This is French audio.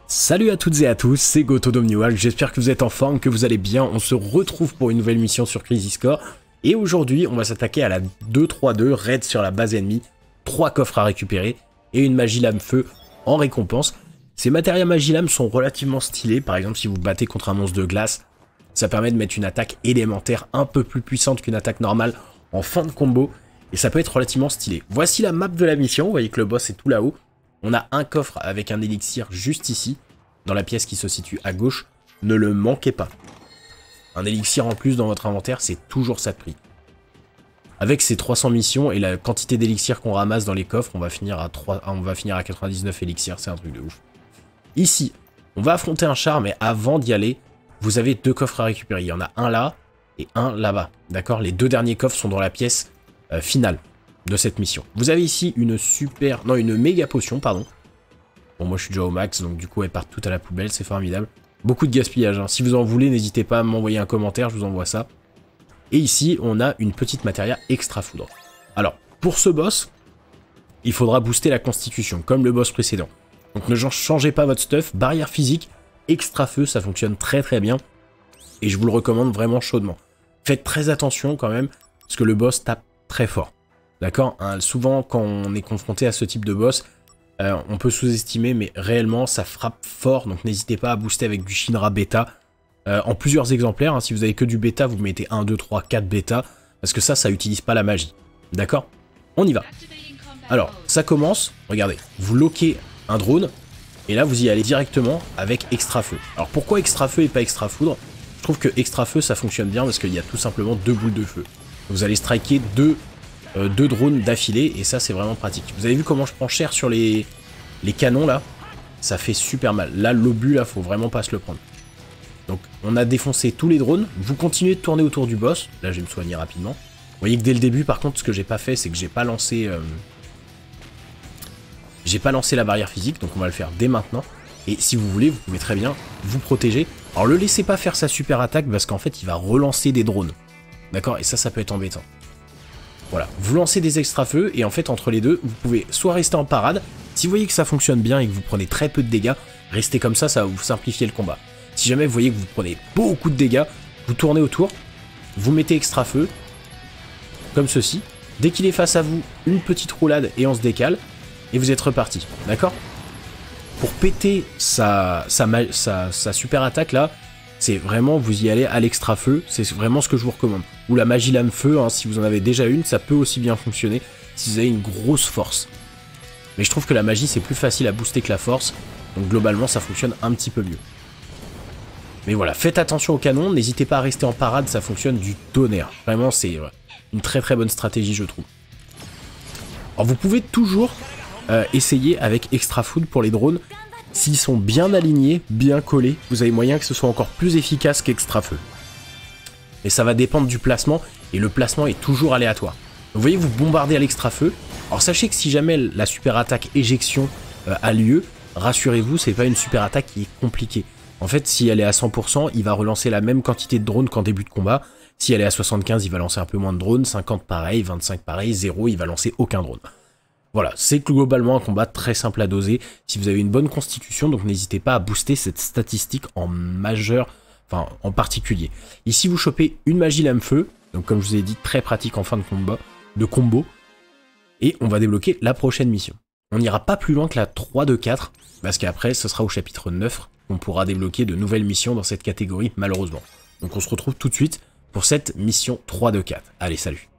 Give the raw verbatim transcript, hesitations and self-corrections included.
Salut à toutes et à tous, c'est GoToDomniWorld, j'espère que vous êtes en forme, que vous allez bien. On se retrouve pour une nouvelle mission sur Crisis Core. Et aujourd'hui, on va s'attaquer à la deux trois deux, raid sur la base ennemie, trois coffres à récupérer et une magie lame feu en récompense. Ces matériaux magie lame sont relativement stylés, par exemple si vous battez contre un monstre de glace, ça permet de mettre une attaque élémentaire un peu plus puissante qu'une attaque normale en fin de combo, et ça peut être relativement stylé. Voici la map de la mission, vous voyez que le boss est tout là-haut. On a un coffre avec un élixir juste ici, dans la pièce qui se situe à gauche, ne le manquez pas. Un élixir en plus dans votre inventaire, c'est toujours ça de prix. Avec ces trois cents missions et la quantité d'élixirs qu'on ramasse dans les coffres, on va finir à, trois, on va finir à quatre-vingt-dix-neuf élixirs, c'est un truc de ouf. Ici, on va affronter un char, mais avant d'y aller, vous avez deux coffres à récupérer. Il y en a un là et un là-bas, d'accord? Les deux derniers coffres sont dans la pièce euh, finale de cette mission. Vous avez ici une super... non, une méga potion, pardon. Bon, moi je suis déjà au max, donc du coup elle part toute à la poubelle, c'est formidable. Beaucoup de gaspillage, hein. Si vous en voulez, n'hésitez pas à m'envoyer un commentaire, je vous envoie ça. Et ici, on a une petite matéria extra foudre. Alors, pour ce boss, il faudra booster la constitution, comme le boss précédent. Donc ne changez pas votre stuff, barrière physique, extra feu, ça fonctionne très très bien. Et je vous le recommande vraiment chaudement. Faites très attention quand même, parce que le boss tape très fort. D'accord, hein, souvent quand on est confronté à ce type de boss, euh, on peut sous-estimer, mais réellement ça frappe fort, donc n'hésitez pas à booster avec du Shinra bêta, euh, en plusieurs exemplaires, hein. Si vous avez que du bêta, vous mettez un, deux, trois, quatre bêta, parce que ça, ça utilise pas la magie, d'accord? On y va. Alors, ça commence, regardez, vous loquez un drone, et là vous y allez directement avec extra feu. Alors pourquoi extra feu et pas extra foudre? Je trouve que extra feu ça fonctionne bien, parce qu'il y a tout simplement deux boules de feu. Vous allez striker deux... Euh, deux drones d'affilée, et ça c'est vraiment pratique. Vous avez vu comment je prends cher sur les, les canons là? Ça fait super mal. Là l'obus là, faut vraiment pas se le prendre. Donc on a défoncé tous les drones, vous continuez de tourner autour du boss. Là je vais me soigner rapidement. Vous voyez que dès le début par contre ce que j'ai pas fait, c'est que j'ai pas lancé euh... j'ai pas lancé la barrière physique, donc on va le faire dès maintenant. Et si vous voulez, vous pouvez très bien vous protéger. Alors le laissez pas faire sa super attaque, parce qu'en fait il va relancer des drones. D'accord? Et ça, ça peut être embêtant. Voilà, vous lancez des extra feux et en fait entre les deux, vous pouvez soit rester en parade, si vous voyez que ça fonctionne bien et que vous prenez très peu de dégâts, restez comme ça, ça va vous simplifier le combat. Si jamais vous voyez que vous prenez beaucoup de dégâts, vous tournez autour, vous mettez extra feu, comme ceci, dès qu'il est face à vous, une petite roulade et on se décale, et vous êtes reparti, d'accord? Pour péter sa, sa, sa, sa super attaque là, c'est vraiment, vous y allez à l'extra feu, c'est vraiment ce que je vous recommande. Ou la magie lame feu, hein, si vous en avez déjà une, ça peut aussi bien fonctionner si vous avez une grosse force. Mais je trouve que la magie c'est plus facile à booster que la force, donc globalement ça fonctionne un petit peu mieux. Mais voilà, faites attention au canon, n'hésitez pas à rester en parade, ça fonctionne du tonnerre. Vraiment c'est ouais, une très très bonne stratégie je trouve. Alors vous pouvez toujours euh, essayer avec extra food pour les drones. S'ils sont bien alignés, bien collés, vous avez moyen que ce soit encore plus efficace qu'extra feu. Et ça va dépendre du placement, et le placement est toujours aléatoire. Donc, vous voyez, vous bombardez à l'extra feu. Alors sachez que si jamais la super attaque éjection euh, a lieu, rassurez-vous, c'est pas une super attaque qui est compliquée. En fait, si elle est à cent pour cent, il va relancer la même quantité de drones qu'en début de combat. Si elle est à soixante-quinze, il va lancer un peu moins de drones, cinquante pareil, vingt-cinq pareil, zéro, il va lancer aucun drone. Voilà, c'est globalement un combat très simple à doser si vous avez une bonne constitution, donc n'hésitez pas à booster cette statistique en majeur, enfin en particulier. Ici vous chopez une magie lame feu, donc comme je vous ai dit, très pratique en fin de combat, de combo, et on va débloquer la prochaine mission. On n'ira pas plus loin que la trois deux quatre, parce qu'après ce sera au chapitre neuf qu'on pourra débloquer de nouvelles missions dans cette catégorie malheureusement. Donc on se retrouve tout de suite pour cette mission trois deux quatre. Allez, salut!